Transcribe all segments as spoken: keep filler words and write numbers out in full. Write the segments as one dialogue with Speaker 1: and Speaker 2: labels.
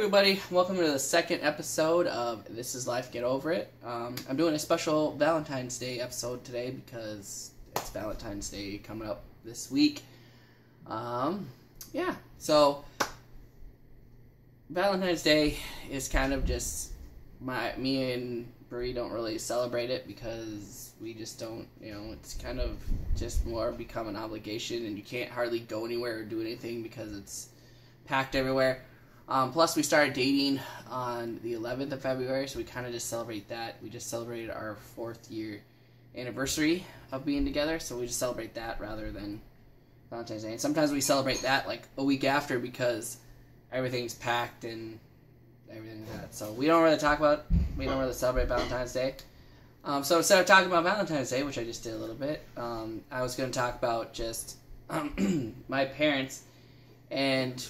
Speaker 1: everybody, welcome to the second episode of This Is Life, Get Over It. Um, I'm doing a special Valentine's Day episode today because it's Valentine's Day coming up this week. Um, yeah, so Valentine's Day is kind of just, my me and Bree don't really celebrate it because we just don't, you know, it's kind of just more become an obligation and you can't hardly go anywhere or do anything because it's packed everywhere. Um, plus, we started dating on the eleventh of February, so we kind of just celebrate that. We just celebrated our fourth year anniversary of being together, so we just celebrate that rather than Valentine's Day. And sometimes we celebrate that like a week after because everything's packed and everything like that. So we don't really talk about, we don't really celebrate Valentine's Day. Um, so instead of talking about Valentine's Day, which I just did a little bit, um, I was going to talk about just um, my parents and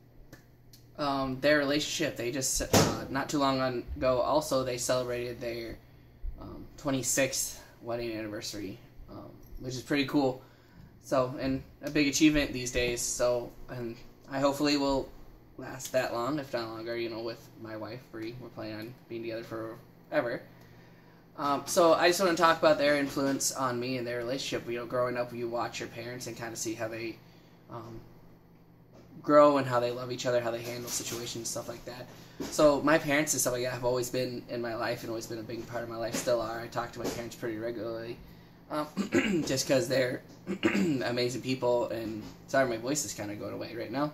Speaker 1: Um, their relationship. They just, uh, not too long ago, also, they celebrated their um, twenty-sixth wedding anniversary, um, which is pretty cool. So, and a big achievement these days. So, and I hopefully will last that long, if not longer, you know, with my wife, Bree. We're planning on being together forever. Um, so, I just want to talk about their influence on me and their relationship. You know, growing up, you watch your parents and kind of see how they, um, grow and how they love each other, how they handle situations, stuff like that. So my parents and stuff like that have always been in my life and always been a big part of my life, still are. I talk to my parents pretty regularly, um, just because they're amazing people, and sorry my voice is kind of going away right now.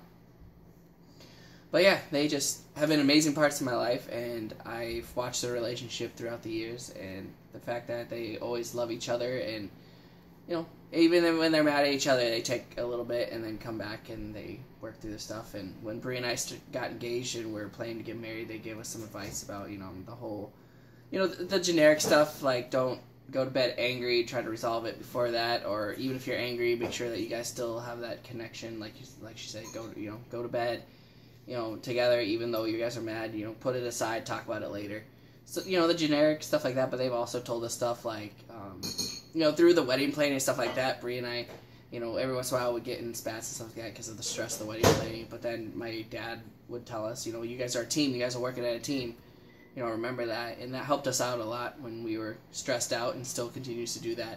Speaker 1: But yeah, they just have been amazing parts of my life, and I've watched their relationship throughout the years, and the fact that they always love each other, and you know, even when they're mad at each other, they take a little bit and then come back and they work through their stuff. And when Bree and I got engaged and we were planning to get married, they gave us some advice about, you know, the whole, you know, the, the generic stuff, like don't go to bed angry, try to resolve it before that, or even if you're angry, make sure that you guys still have that connection, like you, like she said, go, you know, go to bed, you know, together, even though you guys are mad, you know, put it aside, talk about it later. So, you know, the generic stuff like that, but they've also told us stuff like, um, you know, through the wedding planning and stuff like that, Bree and I, you know, every once in a while would get in spats and stuff like that because of the stress of the wedding planning, but then my dad would tell us, you know, you guys are a team, you guys are working at a team, you know, remember that, and that helped us out a lot when we were stressed out and still continues to do that.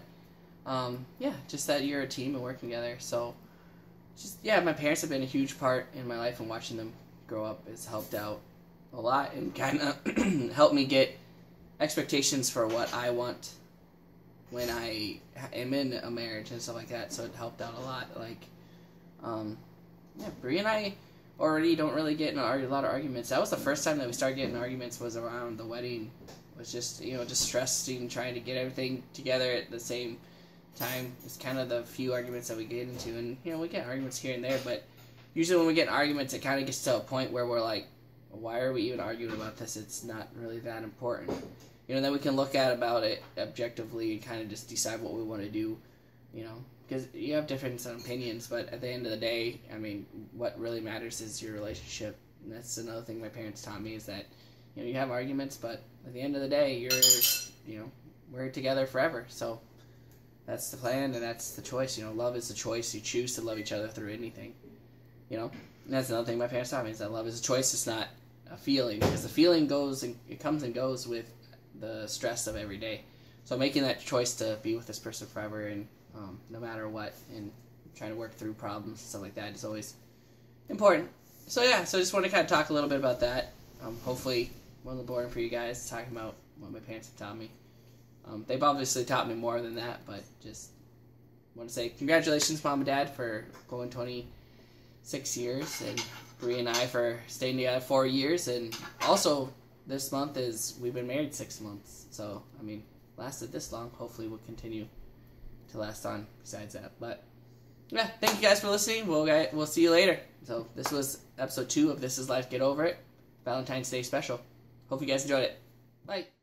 Speaker 1: Um, yeah, just that you're a team and working together, so, just, yeah, my parents have been a huge part in my life, and watching them grow up has helped out a lot and kind of helped me get expectations for what I want when I am in a marriage and stuff like that, so it helped out a lot. Like, um, yeah, Bree and I already don't really get in a lot of arguments. That was the first time that we started getting arguments, was around the wedding. It was just, you know, just stressing, trying to get everything together at the same time. It's kind of the few arguments that we get into, and, you know, we get arguments here and there, but usually when we get in arguments, it kind of gets to a point where we're like, why are we even arguing about this? It's not really that important. You know, then we can look at about it objectively and kind of just decide what we want to do, you know, because you have different opinions, but at the end of the day, I mean, what really matters is your relationship. And that's another thing my parents taught me, is that, you know, you have arguments, but at the end of the day, you're, you know, we're together forever. So that's the plan and that's the choice. You know, love is the choice. You choose to love each other through anything, you know. And that's another thing my parents taught me, is that love is a choice. It's not a feeling, because the feeling goes and it comes and goes with the stress of every day. So making that choice to be with this person forever, and um, no matter what, and trying to work through problems and stuff like that is always important. So yeah, so I just want to kind of talk a little bit about that. Um, hopefully it wasn't boring for you guys, talking about what my parents have taught me. Um, they've obviously taught me more than that, but just want to say congratulations, Mom and Dad, for going twenty-six years, and Bree and I for staying together four years, and also this month is, we've been married six months, so, I mean, lasted this long, hopefully we'll continue to last on besides that, but, yeah, thank you guys for listening, we'll, we'll see you later. So, this was episode two of This Is Life, Get Over It, Valentine's Day special. Hope you guys enjoyed it. Bye.